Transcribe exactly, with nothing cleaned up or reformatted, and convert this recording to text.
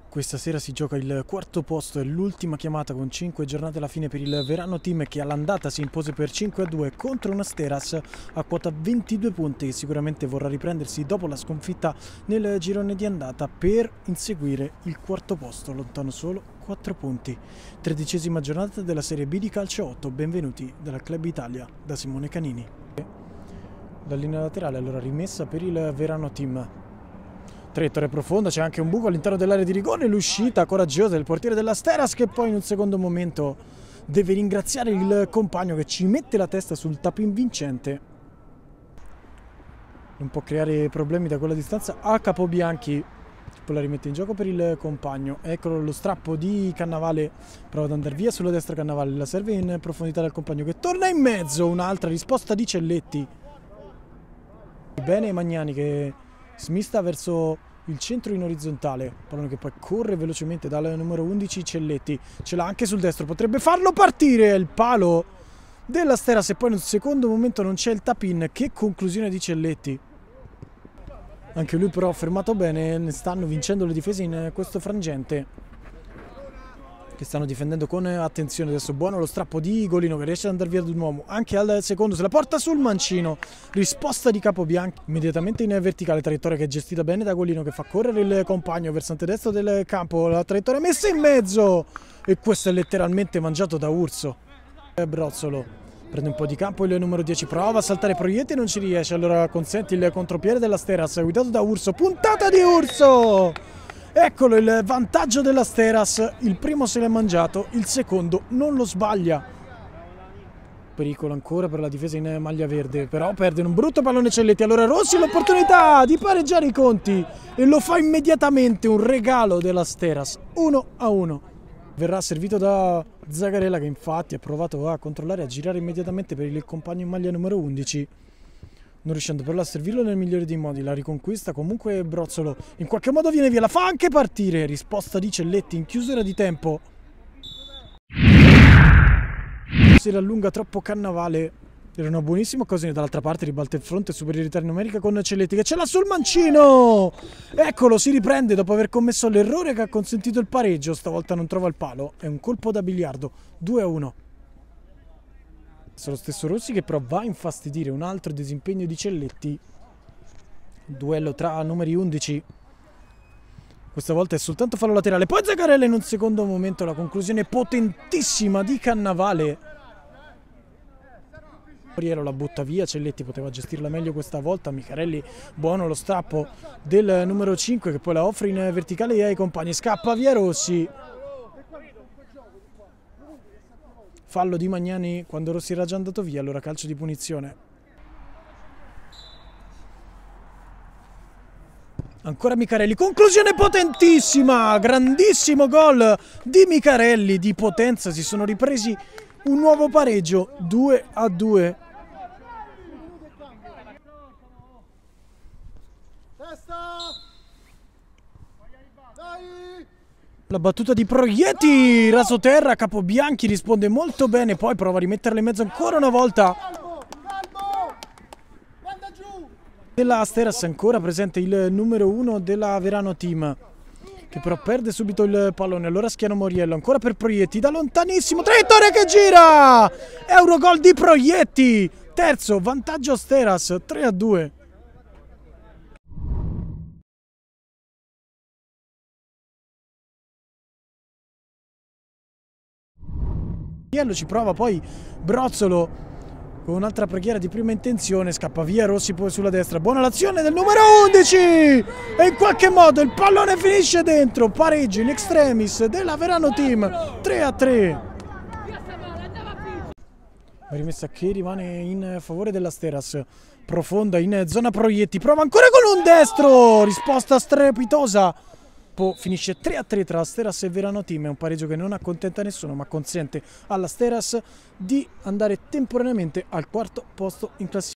Questa sera si gioca il quarto posto e l'ultima chiamata con cinque giornate alla fine per il Verano Team, che all'andata si impose per cinque a due contro una Asteras a quota ventidue punti, che sicuramente vorrà riprendersi dopo la sconfitta nel girone di andata per inseguire il quarto posto, lontano solo quattro punti. Tredicesima giornata della Serie B di Calcio otto, benvenuti dalla Club Italia da Simone Canini. La linea laterale allora rimessa per il Verano Team. Traiettoria profonda, c'è anche un buco all'interno dell'area di rigore, l'uscita coraggiosa del portiere dell'Asteras, che poi in un secondo momento deve ringraziare il compagno che ci mette la testa sul tap-in vincente. Non può creare problemi da quella distanza a Capobianchi, poi la rimette in gioco per il compagno. Eccolo lo strappo di Cannavale, prova ad andare via sulla destra Cannavale, la serve in profondità dal compagno che torna in mezzo, un'altra risposta di Celletti. Bene Magnani che smista verso il centro in orizzontale, pallone che poi corre velocemente dal numero undici Celletti, ce l'ha anche sul destro, potrebbe farlo partire, il palo dell'Asteras e poi in un secondo momento non c'è il tap-in. Che conclusione di Celletti, anche lui però fermato bene, ne stanno vincendo le difese in questo frangente, che stanno difendendo con attenzione. Adesso buono lo strappo di Golino che riesce ad andare via ad un uomo, anche al secondo se la porta sul mancino, risposta di Capobianchi immediatamente in verticale, traiettoria che è gestita bene da Golino che fa correre il compagno versante destro del campo, la traiettoria messa in mezzo e questo è letteralmente mangiato da Urso. Brozzolo prende un po' di campo il numero dieci, prova a saltare Proietti e non ci riesce, allora consente il contropiede dell'Asteras guidato da Urso, puntata di Urso. Eccolo il vantaggio dell'Asteras, il primo se l'è mangiato, il secondo non lo sbaglia. Pericolo ancora per la difesa in maglia verde, però perde un brutto pallone Celletti, allora Rossi l'opportunità di pareggiare i conti e lo fa immediatamente, un regalo dell'Asteras, uno a uno. Verrà servito da Zagarella che infatti ha provato a controllare, a girare immediatamente per il compagno in maglia numero undici. Non riuscendo però a servirlo nel migliore dei modi, la riconquista comunque Brozzolo, in qualche modo viene via, la fa anche partire, risposta di Celletti in chiusura di tempo. Si rallunga troppo Cannavale, era una buonissima occasione, dall'altra parte ribalta il fronte, superiorità numerica con Celletti che ce l'ha sul mancino, eccolo si riprende dopo aver commesso l'errore che ha consentito il pareggio, stavolta non trova il palo, è un colpo da biliardo, due a uno. Lo stesso Rossi che però va a infastidire, un altro disimpegno di Celletti, duello tra numeri undici, questa volta è soltanto fallo laterale, poi Zagarella in un secondo momento, la conclusione potentissima di Cannavale, Moriello la butta via, Celletti poteva gestirla meglio questa volta, Micharelli buono lo strappo del numero cinque che poi la offre in verticale ai compagni, scappa via Rossi. Fallo di Magnani quando Rossi era già andato via, allora calcio di punizione. Ancora Micharelli, conclusione potentissima, grandissimo gol di Micharelli, di potenza, si sono ripresi un nuovo pareggio, due a due. La battuta di Proietti, rasoterra, Capobianchi risponde molto bene, poi prova a rimetterla in mezzo ancora una volta. Della Asteras ancora presente il numero uno della Verano Team, che però perde subito il pallone, allora schiano Moriello, ancora per Proietti, da lontanissimo, traiettoria che gira! Eurogol di Proietti, terzo, vantaggio Asteras, tre a due. Ci prova poi Brozzolo con un'altra preghiera di prima intenzione, scappa via Rossi poi sulla destra, buona l'azione del numero undici e in qualche modo il pallone finisce dentro, pareggio in extremis della Verano Team, tre a tre. La rimessa che rimane in favore dell'Asteras, profonda in zona Proietti, prova ancora con un destro, risposta strepitosa. Finisce tre a tre tra Asteras e Verano Team, è un pareggio che non accontenta nessuno ma consente all'Asteras di andare temporaneamente al quarto posto in classifica.